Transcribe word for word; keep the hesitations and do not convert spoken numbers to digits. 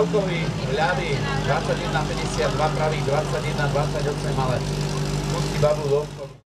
Strelkový, ľavý, dvadsaťjeden päťdesiatdva, pravý dvadsaťjeden dvadsaťosem, ale pustí babu do obchodu.